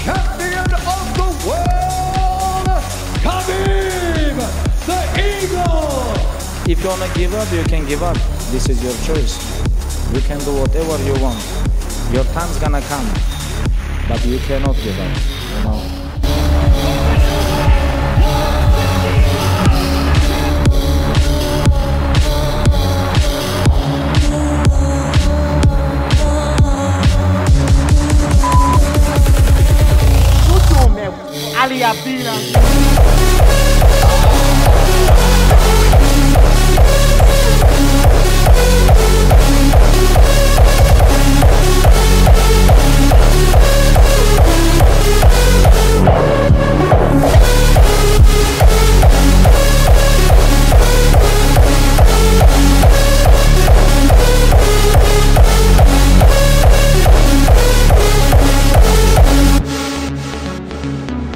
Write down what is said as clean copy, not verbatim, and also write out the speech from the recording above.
champion of the world, Khabib, the Eagle. If you wanna give up, you can give up. This is your choice. You can do whatever you want. Your time's gonna come, but you cannot give up, you know. Ali Abdina.